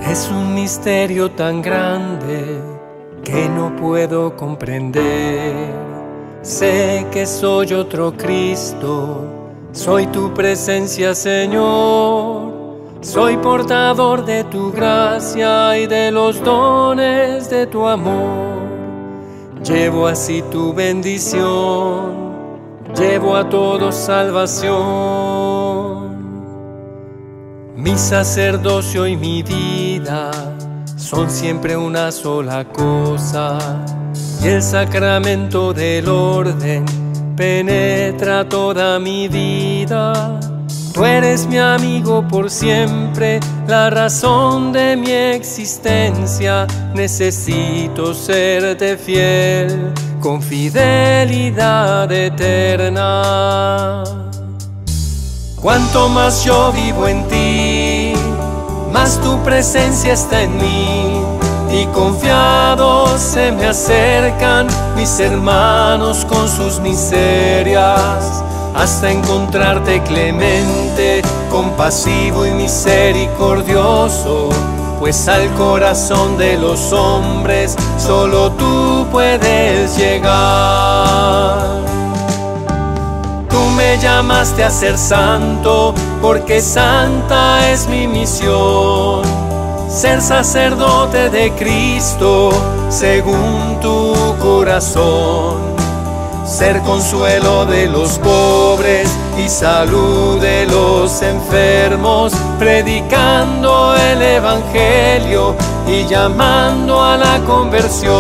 Es un misterio tan grande que no puedo comprender. Sé que soy otro Cristo, soy tu presencia, Señor. Soy portador de tu gracia y de los dones de tu amor. Llevo así tu bendición, llevo a todos salvación. Mi sacerdocio y mi vida son siempre una sola cosa, y el sacramento del orden penetra toda mi vida. Tú eres mi amigo por siempre, la razón de mi existencia. Necesito serte fiel, con fidelidad eterna. Cuanto más yo vivo en ti, más tu presencia está en mí, y confiados se me acercan mis hermanos con sus miserias, hasta encontrarte clemente, compasivo y misericordioso, pues al corazón de los hombres solo tú puedes llegar. Tú me llamaste a ser santo, porque santa es mi misión, ser sacerdote de Cristo según tu corazón, ser consuelo de los pobres y salud de los enfermos, predicando el Evangelio y llamando a la conversión.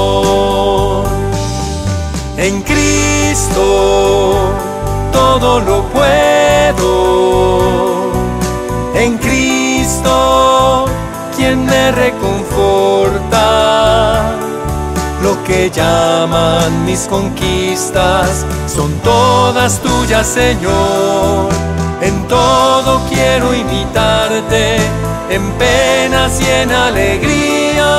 En Cristo todo lo puedo, en Cristo quien me reconforta. Lo que llaman mis conquistas son todas tuyas, Señor. En todo quiero imitarte, en penas y en alegrías.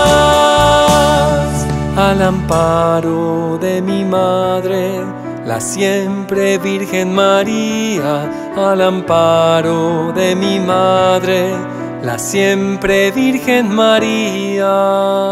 Al amparo de mi madre, la siempre Virgen María. Al amparo de mi madre, la siempre Virgen María.